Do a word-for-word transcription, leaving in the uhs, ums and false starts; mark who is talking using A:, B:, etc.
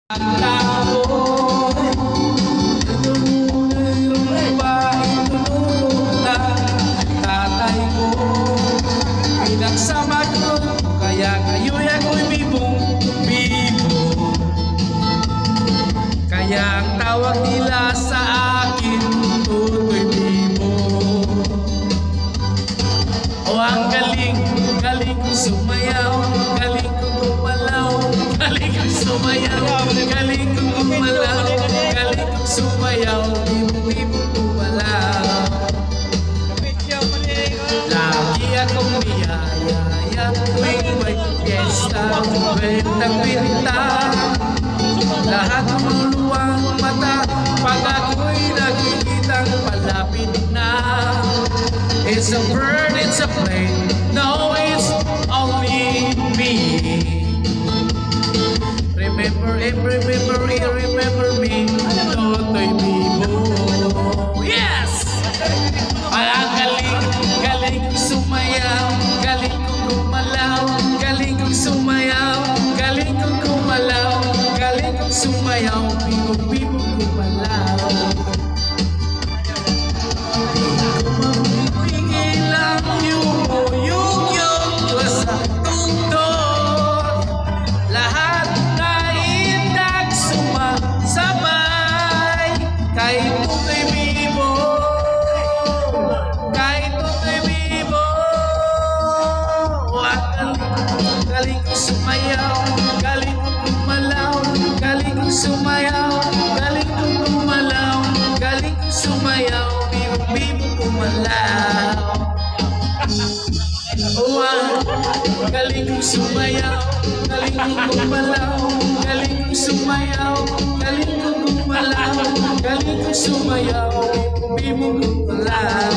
A: Ang tapoy, mayroong babaeng tinulungan. Tatay ko, pinagsama ko, kaya ngayon ako'y bibong-bibo. Kaya ang tawag nila sa akin, Tutoy Bibo. O ang galing, galing kong sumayaw, galing kong gumalaw, galing kong sumayaw, galing kong gumalaw, galing kong sumayaw, bibong-bibong gumalaw. Lagi akong niyayaya tuwing may fiesta, bentang-benta. Lahat lumuluwang mata pag ako'y nakikitang palapit na. It's a bird, it's a plane, no, it's only me. Remember, remember, remember me, Tutoy Bibo. Yes! Ay, ang galing, galing kong sumayaw, galing kong gumalaw, galing kong sumayaw, galing kong gumalaw, galing kong sumayaw, bibo-bibo gumalaw. Kay Tutoy Bibo, kay Tutoy Bibo. Galing kong sumayaw, galing kong gumalaw, galing kong sumayaw, galing kong gumalaw, galing kong sumayaw, bibo-bibo gumalaw. Galing kong sumayaw, galing kong gumalaw, galing kong sumayaw, galing kong gumalaw, galing kong sumayaw, bibo-bibo gumalaw.